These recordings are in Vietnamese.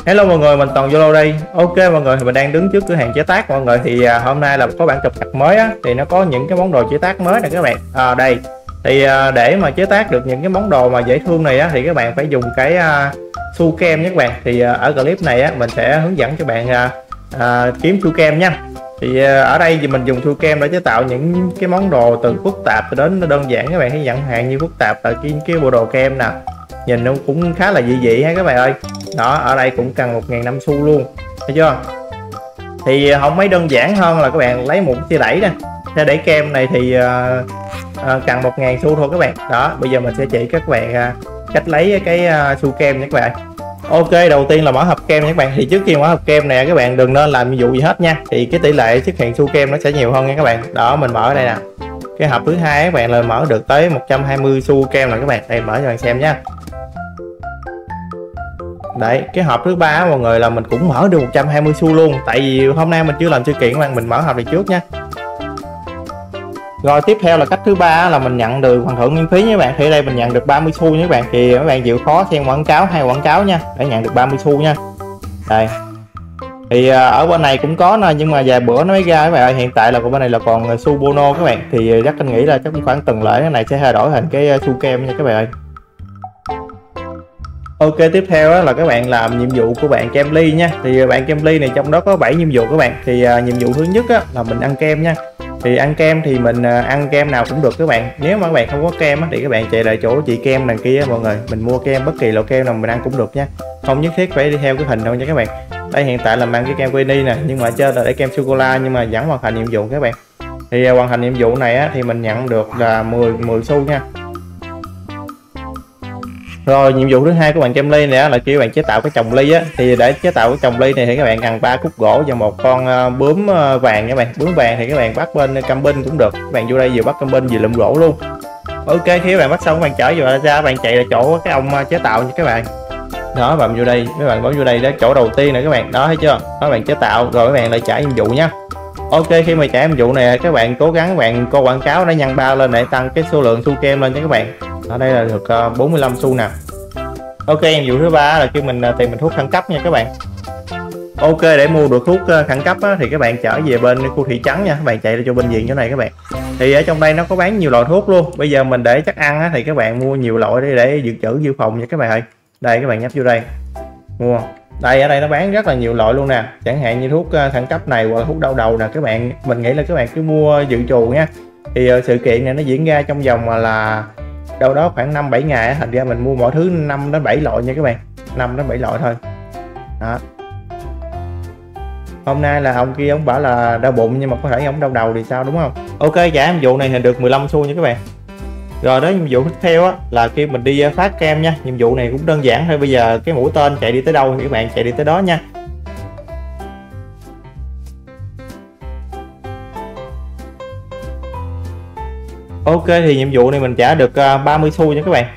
Hello mọi người, mình Toàn Zalo đây. Ok mọi người, thì mình đang đứng trước cửa hàng chế tác mọi người. Thì hôm nay là có bản cập nhật mới á, thì nó có những cái món đồ chế tác mới nè các bạn. Đây thì để mà chế tác được những cái món đồ mà dễ thương này á, thì các bạn phải dùng cái su kem nhé các bạn. Thì ở clip này á, mình sẽ hướng dẫn cho bạn kiếm su kem nha. Thì ở đây thì mình dùng su kem để chế tạo những cái món đồ từ phức tạp đến đơn giản các bạn. Hay chẳng hạn như phức tạp là cái bộ đồ kem nè, nhìn nó cũng khá là dị dị ha các bạn ơi. Đó, ở đây cũng cần 1.000 năm xu luôn, thấy chưa? Thì không mấy đơn giản hơn là các bạn lấy một xe đẩy nè, xe đẩy kem này thì cần 1.000 xu thôi các bạn. Đó, bây giờ mình sẽ chỉ các bạn cách lấy cái xu kem nha các bạn. Ok, đầu tiên là mở hộp kem nha các bạn. Thì trước khi mở hộp kem này các bạn đừng nên làm nhiệm vụ gì hết nha, thì cái tỷ lệ xuất hiện xu kem nó sẽ nhiều hơn nha các bạn. Đó, mình mở ở đây nè, cái hộp thứ hai các bạn là mở được tới 120 xu kem rồi các bạn. Đây, mở cho bạn xem nha. Đấy, cái hộp thứ ba mọi người là mình cũng mở được 120 xu luôn. Tại vì hôm nay mình chưa làm sự kiện mình mở hộp này trước nha. Rồi tiếp theo là cách thứ ba là mình nhận được hoàn thưởng miễn phí nha các bạn. Thì ở đây mình nhận được 30 xu nha các bạn. Thì các bạn chịu khó xem quảng cáo hay quảng cáo nha để nhận được 30 xu nha. Đây. Thì ở bên này cũng có nhưng mà vài bữa nó mới ra các bạn ơi. Hiện tại là của bên này là còn xu bono các bạn. Thì chắc anh nghĩ là chắc khoảng tuần lễ cái này sẽ thay đổi thành cái xu kem nha các bạn ơi. Ok, tiếp theo là các bạn làm nhiệm vụ của bạn kem ly nha. Thì bạn kem ly này trong đó có 7 nhiệm vụ các bạn. Thì nhiệm vụ thứ nhất là mình ăn kem nha. Thì ăn kem thì mình ăn kem nào cũng được các bạn. Nếu mà các bạn không có kem thì các bạn chạy lại chỗ chị kem đằng kia mọi người, mình mua kem bất kỳ loại kem nào mình ăn cũng được nha, không nhất thiết phải đi theo cái hình đâu nha các bạn. Đây hiện tại là mang cái kem vani nè, nhưng mà trên là để kem sô cô la nhưng mà vẫn hoàn thành nhiệm vụ các bạn. Thì hoàn thành nhiệm vụ này thì mình nhận được là 10 xu nha. Rồi nhiệm vụ thứ hai của bạn kem ly này là kêu bạn chế tạo cái chồng ly á. Thì để chế tạo cái chồng ly này thì các bạn cần 3 khúc gỗ và một con bướm vàng các bạn. Bướm vàng thì các bạn bắt bên cam binh cũng được, các bạn vô đây vừa bắt cam binh vừa lụm gỗ luôn. Ok, khi các bạn bắt xong các bạn chở vào ra, các bạn chạy là chỗ cái ông chế tạo nha các bạn. Đó, bạn vô đây, các bạn bấm vô đây đó, chỗ đầu tiên này các bạn, đó thấy chưa? Đó, các bạn chế tạo rồi các bạn lại trả nhiệm vụ nha. Ok, khi mà trả nhiệm vụ này các bạn cố gắng các bạn coi quảng cáo để nhân 3 lên để tăng cái số lượng xu kem lên nha các bạn. Ở đây là được 45 xu nè. Ok, nhiệm vụ thứ ba là kêu mình tìm mình thuốc khẩn cấp nha các bạn. Ok, để mua được thuốc khẩn cấp thì các bạn trở về bên khu thị trấn nha, các bạn chạy ra cho bệnh viện chỗ này các bạn. Thì ở trong đây nó có bán nhiều loại thuốc luôn. Bây giờ mình để chắc ăn thì các bạn mua nhiều loại để dự trữ dự phòng nha các bạn ơi. Đây các bạn nhấp vô đây mua. Đây, ở đây nó bán rất là nhiều loại luôn nè, chẳng hạn như thuốc khẩn cấp này hoặc là thuốc đau đầu nè các bạn. Mình nghĩ là các bạn cứ mua dự trù nha. Thì sự kiện này nó diễn ra trong vòng là đâu đó khoảng 5-7 ngày, thành ra mình mua mỗi thứ 5 đến 7 loại nha các bạn, 5 đến 7 loại thôi. Đó, hôm nay là ông kia ông bảo là đau bụng nhưng mà có thể ông đau đầu thì sao, đúng không? Ok, trả nhiệm vụ này thì được 15 xu nha các bạn. Rồi đó, nhiệm vụ tiếp theo là khi mình đi phát kem nha. Nhiệm vụ này cũng đơn giản thôi, bây giờ cái mũi tên chạy đi tới đâu thì các bạn chạy đi tới đó nha. Ok, thì nhiệm vụ này mình trả được 30 xu nha các bạn.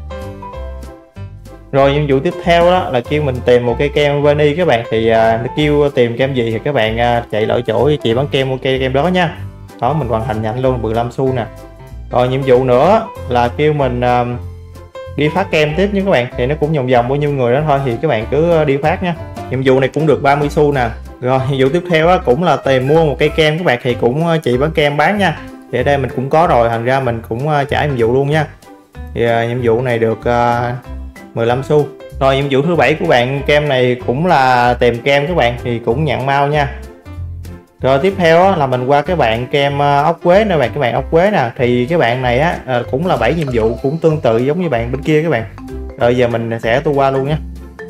Rồi nhiệm vụ tiếp theo đó là kêu mình tìm một cây kem vani các bạn. Thì nó kêu tìm kem gì thì các bạn chạy lại chỗ chị bán kem mua cây kem đó nha. Đó, mình hoàn thành nhanh luôn, 15 xu nè. Rồi nhiệm vụ nữa là kêu mình đi phát kem tiếp nha các bạn. Thì nó cũng vòng vòng bao nhiêu người đó thôi, thì các bạn cứ đi phát nha. Nhiệm vụ này cũng được 30 xu nè. Rồi nhiệm vụ tiếp theo cũng là tìm mua một cây kem các bạn. Thì cũng chị bán kem bán nha. Thì ở đây mình cũng có rồi, thành ra mình cũng trả nhiệm vụ luôn nha. Thì nhiệm vụ này được 15 xu. Rồi nhiệm vụ thứ 7 của bạn kem này cũng là tìm kem các bạn, thì cũng nhận mau nha. Rồi tiếp theo là mình qua cái bạn kem ốc quế nè bạn, các bạn ốc quế nè. Thì cái bạn này cũng là 7 nhiệm vụ, cũng tương tự giống như bạn bên kia các bạn. Rồi giờ mình sẽ tu qua luôn nhé.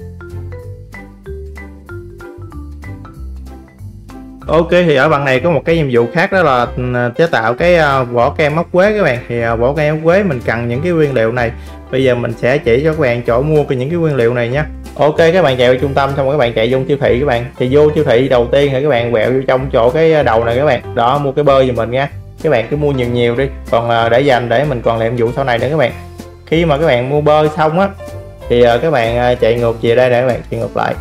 Ok, thì ở bằng này có một cái nhiệm vụ khác, đó là chế tạo cái vỏ kem ốc quế các bạn. Thì vỏ kem ốc quế mình cần những cái nguyên liệu này. Bây giờ mình sẽ chỉ cho các bạn chỗ mua những cái nguyên liệu này nhé. Ok, các bạn chạy vào trung tâm xong rồi các bạn chạy vô siêu thị các bạn. Thì vô siêu thị đầu tiên thì các bạn quẹo vô trong chỗ cái đầu này các bạn. Đó, mua cái bơ giùm mình nha. Các bạn cứ mua nhiều nhiều đi, còn để dành để mình còn làm nhiệm vụ sau này nữa các bạn. Khi mà các bạn mua bơ xong thì các bạn chạy ngược về đây nè các bạn, chạy ngược lại.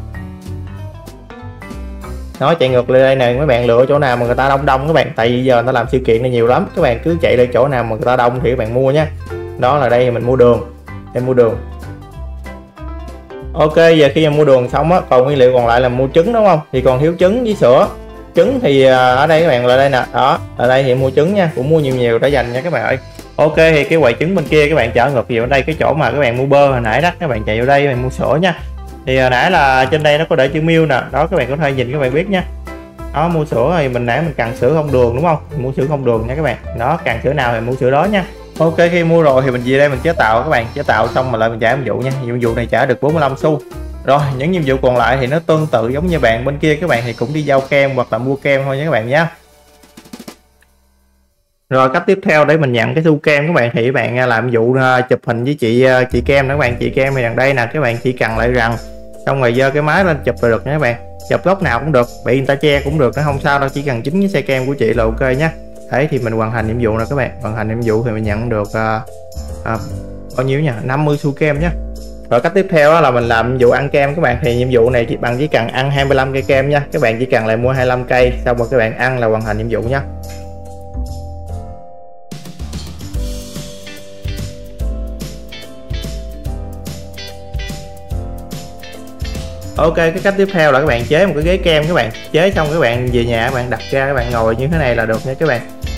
Nó chạy ngược lên đây nè, mấy bạn lựa chỗ nào mà người ta đông đông các bạn, tại vì giờ người ta làm sự kiện này nhiều lắm, các bạn cứ chạy lên chỗ nào mà người ta đông thì các bạn mua nhé. Đó là đây mình mua đường, em mua đường. Ok, giờ khi mà mua đường xong á, còn nguyên liệu còn lại là mua trứng đúng không? Thì còn thiếu trứng với sữa. Trứng thì ở đây các bạn, là đây nè, đó, ở đây thì mua trứng nha, cũng mua nhiều nhiều để dành nha các bạn ơi. Ok, thì cái quầy trứng bên kia các bạn trở ngược vào đây, cái chỗ mà các bạn mua bơ hồi nãy đó, các bạn chạy vào đây các bạn mua sữa nha. Thì hồi nãy là trên đây nó có để chữ milk nè, đó các bạn có thể nhìn các bạn biết nha. Đó, mua sữa thì mình nãy mình cần sữa không đường đúng không? Mua sữa không đường nha các bạn. Đó, cần sữa nào thì mua sữa đó nha. Ok, khi mua rồi thì mình về đây mình chế tạo các bạn, chế tạo xong mà lại mình trả nhiệm vụ nha. Nhiệm vụ này trả được 45 xu. Rồi những nhiệm vụ còn lại thì nó tương tự giống như bạn bên kia, các bạn thì cũng đi giao kem hoặc là mua kem thôi nha các bạn nhé. Rồi cách tiếp theo để mình nhận cái xu kem các bạn, thì các bạn làm nhiệm vụ chụp hình với chị kem đó các bạn. Chị kem thì đằng đây nè, các bạn chỉ cần lại rằng xong rồi giơ cái máy lên chụp là được nha các bạn. Chụp góc nào cũng được, bị người ta che cũng được, nó không sao đâu, chỉ cần chính cái xe kem của chị là ok nhé. Đấy thì mình hoàn thành nhiệm vụ nè các bạn, hoàn thành nhiệm vụ thì mình nhận được bao nhiêu nha, 50 xu kem nhé. Rồi cách tiếp theo là mình làm nhiệm vụ ăn kem các bạn, thì nhiệm vụ này chỉ cần ăn 25 cây kem nha. Các bạn chỉ cần lại mua 25 cây, xong rồi các bạn ăn là hoàn thành nhiệm vụ nha. Ok, cái cách tiếp theo là các bạn chế một cái ghế kem các bạn, chế xong các bạn về nhà các bạn đặt ra, các bạn ngồi như thế này là được nha các bạn.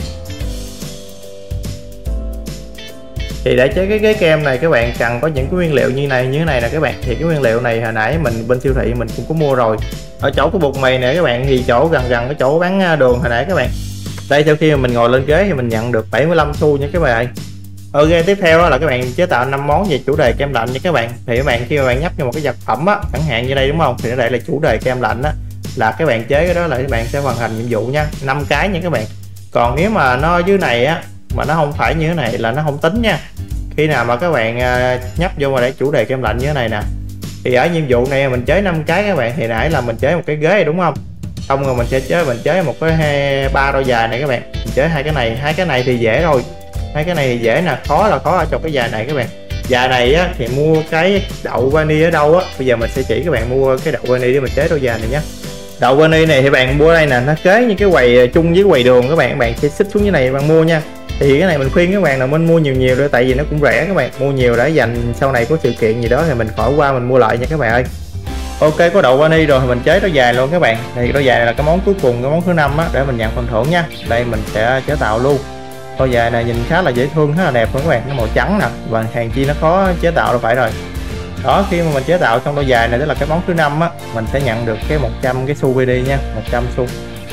Thì để chế cái ghế kem này các bạn cần có những cái nguyên liệu như thế này nè các bạn. Thì cái nguyên liệu này hồi nãy mình bên siêu thị mình cũng có mua rồi. Ở chỗ cái bột mì này các bạn, thì chỗ gần cái chỗ bán đường hồi nãy các bạn. Đây, sau khi mà mình ngồi lên ghế thì mình nhận được 75 xu nha các bạn. Ok, tiếp theo là các bạn chế tạo 5 món về chủ đề kem lạnh nha các bạn. Thì các bạn khi mà bạn nhấp vào một cái vật phẩm á, chẳng hạn như đây đúng không, thì ở đây là chủ đề kem lạnh á, là các bạn chế cái đó là các bạn sẽ hoàn thành nhiệm vụ nha, 5 cái nha các bạn. Còn nếu mà nó dưới này á mà nó không phải như thế này là nó không tính nha. Khi nào mà các bạn nhấp vô mà để chủ đề kem lạnh như thế này nè, thì ở nhiệm vụ này mình chế 5 cái các bạn. Thì nãy là mình chế một cái ghế này đúng không, xong rồi mình chế một cái 3 đôi giày này các bạn. Mình chế hai cái này thì dễ rồi, hai cái này thì dễ nè, khó là khó ở trong cái giày này các bạn. Giày này á thì mua cái đậu vani ở đâu á, bây giờ mình sẽ chỉ các bạn mua cái đậu vani để mình chế đôi giày này nhé. Đậu vani này thì bạn mua đây nè, nó kế như cái quầy chung với quầy đường các bạn sẽ xích xuống như này bạn mua nha. Thì cái này mình khuyên các bạn là mình mua nhiều thôi, tại vì nó cũng rẻ các bạn, mua nhiều để dành sau này có sự kiện gì đó thì mình khỏi qua mình mua lại nha các bạn ơi. Ok, có đậu vani rồi thì mình chế đôi giày luôn các bạn. Thì đôi giày này là cái món cuối cùng, cái món thứ 5 á, để mình nhận phần thưởng nha. Đây mình sẽ chế tạo luôn. Đôi giày này nhìn khá là dễ thương, khá là đẹp luôn các bạn, nó màu trắng nè, và hàng chi nó khó chế tạo đâu phải rồi. Đó, khi mà mình chế tạo xong đôi giày này, tức là cái món thứ 5 á, mình sẽ nhận được cái 100 cái xu VD nha, 100 xu.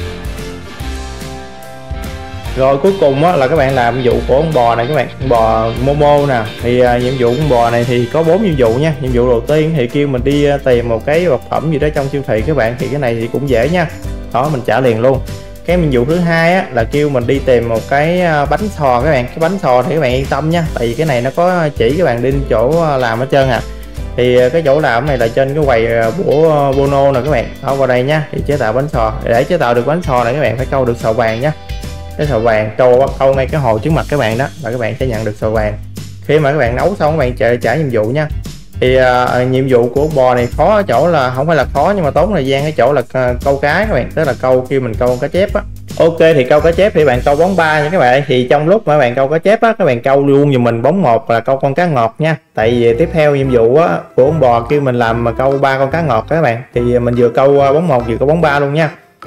Rồi cuối cùng á, là các bạn làm nhiệm vụ của con bò này các bạn, con bò Momo nè. Thì nhiệm vụ con bò này thì có 4 nhiệm vụ nha. Nhiệm vụ đầu tiên thì kêu mình đi tìm một cái vật phẩm gì đó trong siêu thị các bạn, thì cái này thì cũng dễ nha. Đó, mình trả liền luôn. Cái nhiệm vụ thứ hai á, là kêu mình đi tìm một cái bánh xò các bạn. Cái bánh xò thì các bạn yên tâm nha, tại vì cái này nó có chỉ các bạn đi chỗ làm hết trơn à. Thì cái chỗ làm này là trên cái quầy của Bono nè các bạn. Đó, qua đây nha, thì chế tạo bánh xò. Để chế tạo được bánh xò này các bạn phải câu được sò vàng nha. Cái sò vàng câu ngay cái hồ trước mặt các bạn đó là các bạn sẽ nhận được sò vàng. Khi mà các bạn nấu xong các bạn trả nhiệm vụ nha. Thì nhiệm vụ của bò này khó ở chỗ là không phải là khó, nhưng mà tốn thời gian ở chỗ là câu cá các bạn, tức là câu khi mình câu cá chép á. Ok, thì câu cá chép thì bạn câu bóng 3 nha các bạn. Thì trong lúc mà bạn câu cá chép á, các bạn câu luôn giùm mình bóng 1 là câu con cá ngọt nha. Tại vì tiếp theo nhiệm vụ á của con bò kêu mình làm mà câu 3 con cá ngọt các bạn, thì mình vừa câu bóng 1 vừa câu bóng 3 luôn nha.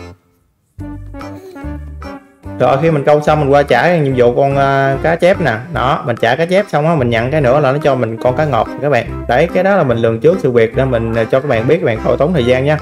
Rồi khi mình câu xong mình qua trả nhiệm vụ con cá chép nè. Đó, mình trả cá chép xong á, mình nhận cái nữa là nó cho mình con cá ngọt các bạn. Đấy, cái đó là mình lường trước sự việc để mình cho các bạn biết, các bạn khỏi tốn thời gian nha.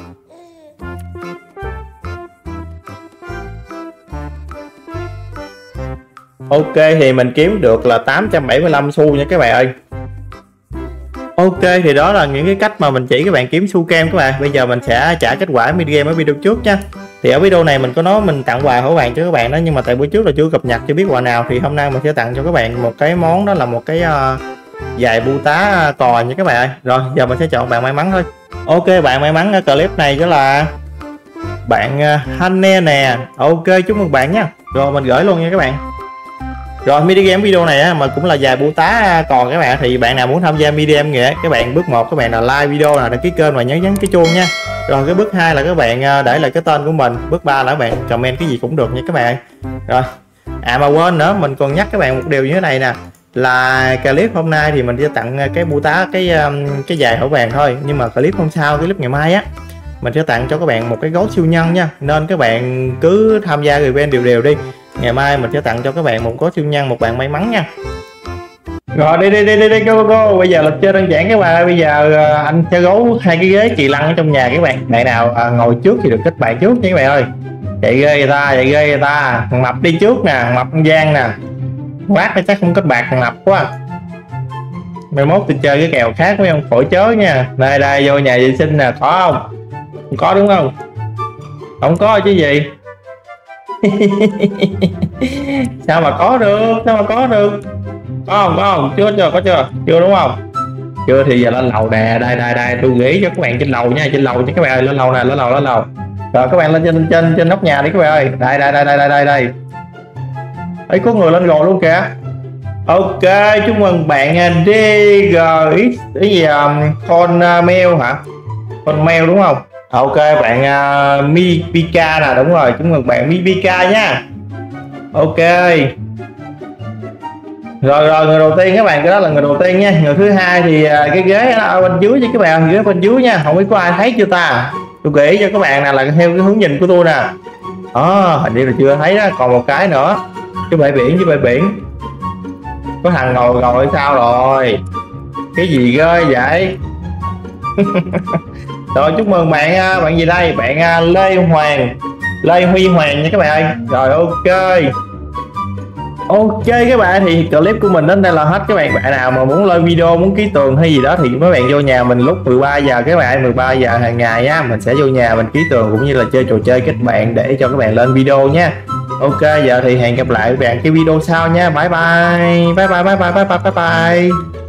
Ok, thì mình kiếm được là 875 xu nha các bạn ơi. Ok, thì đó là những cái cách mà mình chỉ các bạn kiếm xu kem các bạn. Bây giờ mình sẽ trả kết quả mini game ở video trước nha. Thì ở video này mình có nói mình tặng quà hổ vàng cho các bạn đó, nhưng mà tại bữa trước là chưa cập nhật, chưa biết quà nào. Thì hôm nay mình sẽ tặng cho các bạn một cái món, đó là một cái giày bu tá cò nha các bạn ơi. Rồi giờ mình sẽ chọn bạn may mắn thôi. Ok, bạn may mắn ở clip này đó là bạn Hane nè. Ok, chúc mừng bạn nha. Rồi mình gửi luôn nha các bạn. Rồi mini game video này á, mà cũng là giày bu tá cò các bạn. Thì bạn nào muốn tham gia mini game nghĩa, các bạn bước 1 các bạn là like video, là đăng ký kênh và nhớ nhấn cái chuông nha. Rồi cái bước 2 là các bạn để lại cái tên của mình. Bước 3 là các bạn comment cái gì cũng được nha các bạn. Rồi mà quên nữa, mình còn nhắc các bạn một điều như thế này nè. là clip hôm nay thì mình sẽ tặng cái bưu tá cái giày hổ vàng thôi, nhưng mà clip hôm sau, clip ngày mai á, mình sẽ tặng cho các bạn một cái gấu siêu nhân nha, nên các bạn cứ tham gia event đều đều đi. Ngày mai mình sẽ tặng cho các bạn một gấu siêu nhân, một bạn may mắn nha. Rồi đi go. Bây giờ là chơi đơn giản các bạn. Bây giờ anh sẽ gấu hai cái ghế chì lăn ở trong nhà các bạn. Bạn nào ngồi trước thì được kết bạn trước nha các bạn ơi. Chạy ghê người ta, thằng Mập đi trước nè, Mập con Giang nè. Quát nó chắc không kết bạn, thằng Mập quá. Mai mốt tôi chơi cái kèo khác với ông phổi chớ nha. Đây vô nhà vệ sinh nè, có không? Không có đúng không? Không có chứ gì. Sao mà có được? Có không? Chưa đúng không? Chưa thì giờ lên lầu nè. Đây tôi gửi cho các bạn trên lầu nha, các bạn ơi, lên lầu nè, lên lầu. Rồi các bạn lên trên nóc nhà đi các bạn ơi. Đây. Ấy có người lên rồi luôn kìa. Ok, chúc mừng bạn DGX cái gì con mail hả? Con mail đúng không? Ok bạn Mipika nè, đúng rồi, chúc mừng bạn Mipika nha. Ok. Rồi người đầu tiên các bạn, cái đó là người đầu tiên nha. Người thứ hai thì cái ghế ở bên dưới chứ các bạn, ghế bên dưới nha, không biết có ai thấy chưa ta. Tôi gửi cho các bạn là theo cái hướng nhìn của tôi nè. Hình như là chưa thấy đó, còn một cái nữa. Chứ bãi biển. Có thằng ngồi sao rồi? Cái gì ghê vậy? Rồi chúc mừng bạn gì đây? Bạn Lê Huy Hoàng nha các bạn ơi. Rồi ok các bạn, thì clip của mình đến đây là hết các bạn. Bạn nào mà muốn lên video, muốn ký tường hay gì đó thì mấy bạn vô nhà mình lúc 13 giờ các bạn, 13 giờ hàng ngày á, mình sẽ vô nhà mình ký tường cũng như là chơi trò chơi kết bạn để cho các bạn lên video nha. Ok, giờ thì hẹn gặp lại các bạn cái video sau nha. Bye bye.